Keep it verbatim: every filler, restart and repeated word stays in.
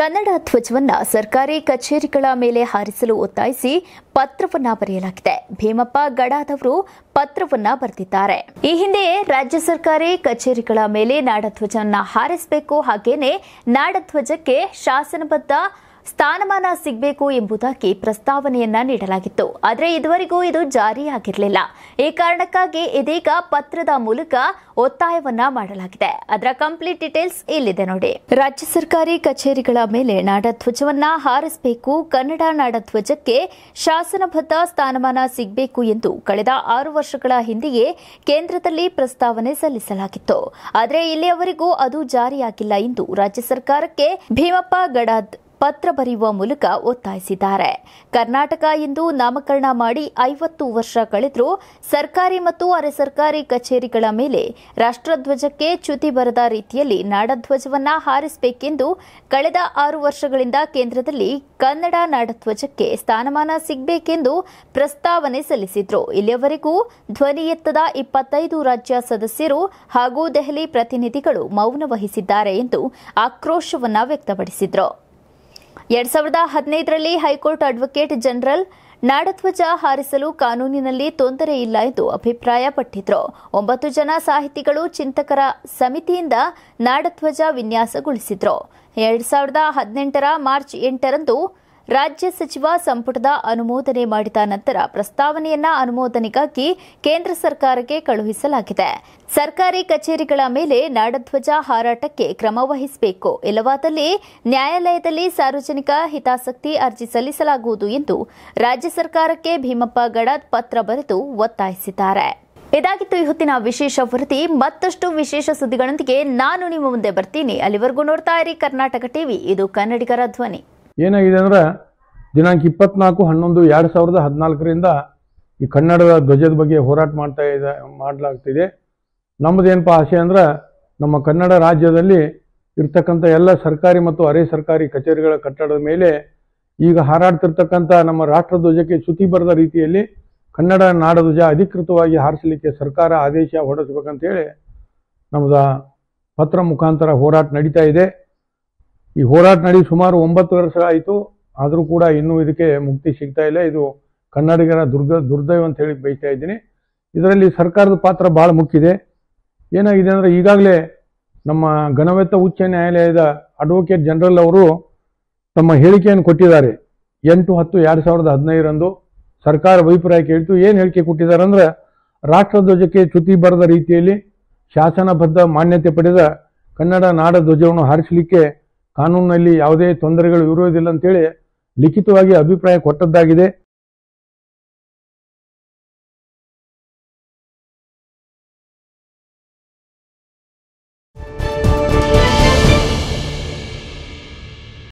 ಕನ್ನಡ ಧ್ವಜವನ್ನ ಸರ್ಕಾರಿ ಕಚೇರಿಗಳ ಮೇಲೆ ಹಾರಿಸಲು ಒತ್ತಾಯಿಸಿ ಪತ್ರವನ್ನ ಬರೆಯಲಾಗಿದೆ. ಭೀಮಪ್ಪ ಗಡಾದವರು ಪತ್ರವನ್ನ ಬರೆದಿದ್ದಾರೆ. ಈ ಹಿಂದೆ ರಾಜ್ಯ ಸರ್ಕಾರಿ ಕಚೇರಿಗಳ ಮೇಲೆ ನಾಡಧ್ವಜವನ್ನ ಹಾರಿಸಬೇಕು, ಹಾಗೇನೆ ನಾಡಧ್ವಜಕ್ಕೆ ಶಾಸನಬದ್ಧ ಸ್ಥಾನಮಾನ ಸಿಗಬೇಕು ಎಂಬುದಾಗಿ ಪ್ರಸ್ತಾವನೆಯನ್ನ ನೀಡಲಾಗಿತ್ತು. ಆದರೆ ಇದುವರೆಗೂ ಇದು ಜಾರಿಯಾಗಿರಲಿಲ್ಲ. ಈ ಕಾರಣಕ್ಕಾಗಿ ಇದೀಗ ಪತ್ರದ ಮೂಲಕ ಒತ್ತಾಯವನ್ನ ಮಾಡಲಾಗಿದೆ. ಅದರ ಕಂಪ್ಲೀಟ್ ಡೀಟೇಲ್ಸ್ ಇಲ್ಲಿದೆ ನೋಡಿ. ರಾಜ್ಯ ಸರ್ಕಾರಿ ಕಚೇರಿಗಳ ಮೇಲೆ ನಾಡಧ್ವಜವನ್ನ ಹಾರಿಸಬೇಕು, ಕನ್ನಡ ನಾಡಧ್ವಜಕ್ಕೆ ಶಾಸನಬದ್ಧ ಸ್ಥಾನಮಾನ ಸಿಗಬೇಕು ಎಂದು ಕಳೆದ ಆರು ವರ್ಷಗಳ ಹಿಂದೆಯೇ ಕೇಂದ್ರದಲ್ಲಿ ಪ್ರಸ್ತಾವನೆ ಸಲ್ಲಿಸಲಾಗಿತ್ತು. ಆದರೆ ಇಲ್ಲಿಯವರೆಗೂ ಅದು ಜಾರಿಯಾಗಿಲ್ಲ ಎಂದು ರಾಜ್ಯ ಸರ್ಕಾರಕ್ಕೆ ಭೀಮಪ್ಪ ಗಡಾದ್ ಪತ್ರ ಬರೆಯುವ ಮೂಲಕ ಒತ್ತಾಯಿಸಿದ್ದಾರೆ. ಕರ್ನಾಟಕ ಎಂದು ನಾಮಕರಣ ಮಾಡಿ ಐವತ್ತು ವರ್ಷ ಕಳೆದರೂ ಸರ್ಕಾರಿ ಮತ್ತು ಅರೆ ಸರ್ಕಾರಿ ಕಚೇರಿಗಳ ಮೇಲೆ ರಾಷ್ಟ್ರಧ್ವಜಕ್ಕೆ ಚ್ಯುತಿ ಬರದ ರೀತಿಯಲ್ಲಿ ನಾಡಧ್ವಜವನ್ನ ಹಾರಿಸಬೇಕೆಂದು ಕಳೆದ ಆರು ವರ್ಷಗಳಿಂದ ಕೇಂದ್ರದಲ್ಲಿ ಕನ್ನಡ ನಾಡಧ್ವಜಕ್ಕೆ ಸ್ಥಾನಮಾನ ಸಿಗಬೇಕೆಂದು ಪ್ರಸ್ತಾವನೆ ಸಲ್ಲಿಸಿದ್ರು. ಇಲ್ಲಿಯವರೆಗೂ ಧ್ವನಿ ಎತ್ತದ ಇಪ್ಪತ್ತೈದು ರಾಜ್ಯ ಸದಸ್ಯರು ಹಾಗೂ ದೆಹಲಿ ಪ್ರತಿನಿಧಿಗಳು ಮೌನ ವಹಿಸಿದ್ದಾರೆ ಎಂದು ಆಕ್ರೋಶವನ್ನ ವ್ಯಕ್ತಪಡಿಸಿದ್ರು. ಎರಡ್ ಸಾವಿರದ ಹದಿನೈದರಲ್ಲಿ ಹೈಕೋರ್ಟ್ ಅಡ್ವೊಕೇಟ್ ಜನರಲ್ ನಾಡಧ್ವಜ ಹಾರಿಸಲು ಕಾನೂನಿನಲ್ಲಿ ತೊಂದರೆ ಇಲ್ಲ ಎಂದು ಅಭಿಪ್ರಾಯಪಟ್ಟಿದ್ರು. ಒಂಬತ್ತು ಜನ ಸಾಹಿತಿಗಳು ಚಿಂತಕರ ಸಮಿತಿಯಿಂದ ನಾಡಧ್ವಜ ವಿನ್ಯಾಸಗೊಳಿಸಿದ್ರು. ಎರಡ್ ಸಾವಿರದ ಹದಿನೆಂಟರ ಮಾರ್ಚ್ ಎಂಟರಂದು ರಾಜ್ಯ ಸಚಿವ ಸಂಪುಟದ ಅನುಮೋದನೆ ಮಾಡಿದ ನಂತರ ಪ್ರಸ್ತಾವನೆಯನ್ನ ಅನುಮೋದನೆಗಾಗಿ ಕೇಂದ್ರ ಸರ್ಕಾರಕ್ಕೆ ಕಳುಹಿಸಲಾಗಿದೆ. ಸರ್ಕಾರಿ ಕಚೇರಿಗಳ ಮೇಲೆ ನಾಡಧ್ವಜ ಹಾರಾಟಕ್ಕೆ ಕ್ರಮ ವಹಿಸಬೇಕು, ಇಲ್ಲವಾದಲ್ಲಿ ನ್ಯಾಯಾಲಯದಲ್ಲಿ ಸಾರ್ವಜನಿಕ ಹಿತಾಸಕ್ತಿ ಅರ್ಜಿ ಸಲ್ಲಿಸಲಾಗುವುದು ಎಂದು ರಾಜ್ಯ ಸರ್ಕಾರಕ್ಕೆ ಭೀಮಪ್ಪ ಗಡಾದ್ ಪತ್ರ ಬರೆದು ಒತ್ತಾಯಿಸಿದ್ದಾರೆ. ಇದಾಗಿತ್ತು ಈ ಹೊತ್ತಿನ ವಿಶೇಷ ವರದಿ. ಮತ್ತಷ್ಟು ವಿಶೇಷ ಸುದ್ದಿಗಳೊಂದಿಗೆ ನಾನು ನಿಮ್ಮ ಮುಂದೆ ಬರ್ತೀನಿ. ಅಲ್ಲಿವರೆಗೂ ನೋಡ್ತಾ ಇರಿ ಕರ್ನಾಟಕ ಟಿವಿ, ಇದು ಕನ್ನಡಿಗರ ಧ್ವನಿ. ಏನಾಗಿದೆ ಅಂದ್ರೆ ದಿನಾಂಕ ಇಪ್ಪತ್ನಾಲ್ಕು ಹನ್ನೊಂದು ಎರಡು ಸಾವಿರದ ಹದಿನಾಲ್ಕರಿಂದ ಈ ಕನ್ನಡದ ಧ್ವಜದ ಬಗ್ಗೆ ಹೋರಾಟ ಮಾಡ್ತಾ ಇದೆ ಮಾಡಲಾಗ್ತಿದೆ. ನಮ್ಮದೇನಪ್ಪ ಆಸೆ ಅಂದ್ರೆ ನಮ್ಮ ಕನ್ನಡ ರಾಜ್ಯದಲ್ಲಿ ಇರ್ತಕ್ಕಂಥ ಎಲ್ಲ ಸರ್ಕಾರಿ ಮತ್ತು ಅರೆ ಸರ್ಕಾರಿ ಕಚೇರಿಗಳ ಕಟ್ಟಡದ ಮೇಲೆ ಈಗ ಹಾರಾಡ್ತಿರ್ತಕ್ಕಂಥ ನಮ್ಮ ರಾಷ್ಟ್ರಧ್ವಜಕ್ಕೆ ಚ್ಯುತಿ ಬರದ ರೀತಿಯಲ್ಲಿ ಕನ್ನಡ ನಾಡಧ್ವಜ ಅಧಿಕೃತವಾಗಿ ಹಾರಿಸಲಿಕ್ಕೆ ಸರ್ಕಾರ ಆದೇಶ ಹೊರಡಿಸ್ಬೇಕಂತೇಳಿ ನಮ್ಮದು ಪತ್ರ ಮುಖಾಂತರ ಹೋರಾಟ ನಡೀತಾ ಇದೆ. ಈ ಹೋರಾಟ ನಡಿ ಸುಮಾರು ಒಂಬತ್ತು ವರ್ಷಗಳಾಯಿತು, ಆದರೂ ಕೂಡ ಇನ್ನೂ ಇದಕ್ಕೆ ಮುಕ್ತಿ ಸಿಗ್ತಾ ಇಲ್ಲ. ಇದು ಕನ್ನಡಿಗರ ದುರ್ಗ ದುರ್ದೈವ ಅಂತ ಹೇಳಿ ಬಯಸ್ತಾ ಇದ್ದೀನಿ. ಇದರಲ್ಲಿ ಸರ್ಕಾರದ ಪಾತ್ರ ಭಾಳ ಮುಖ್ಯ ಇದೆ. ಏನಾಗಿದೆ ಅಂದರೆ ಈಗಾಗಲೇ ನಮ್ಮ ಘನವೆತ್ತ ಉಚ್ಚ ನ್ಯಾಯಾಲಯದ ಅಡ್ವೊಕೇಟ್ ಜನರಲ್ ಅವರು ತಮ್ಮ ಹೇಳಿಕೆಯನ್ನು ಕೊಟ್ಟಿದ್ದಾರೆ. ಎಂಟು ಹತ್ತು ಎರಡು ಸಾವಿರದ ಹದಿನೈದರಂದು ಸರ್ಕಾರ ಅಭಿಪ್ರಾಯ ಕೇಳಿತು. ಏನು ಹೇಳಿಕೆ ಕೊಟ್ಟಿದ್ದಾರೆ ಅಂದ್ರೆ ರಾಷ್ಟ್ರಧ್ವಜಕ್ಕೆ ಚ್ಯುತಿ ಬರದ ರೀತಿಯಲ್ಲಿ ಶಾಸನಬದ್ಧ ಮಾನ್ಯತೆ ಪಡೆದ ಕನ್ನಡ ನಾಡಧ್ವಜವನ್ನು ಹಾರಿಸಲಿಕ್ಕೆ ಕಾನೂನಿನಲ್ಲಿ ಯಾವುದೇ ತೊಂದರೆಗಳು ಇರುವುದಿಲ್ಲ ಅಂತೇಳಿ ಲಿಖಿತವಾಗಿ ಅಭಿಪ್ರಾಯ ಕೊಟ್ಟದ್ದಾಗಿದೆ.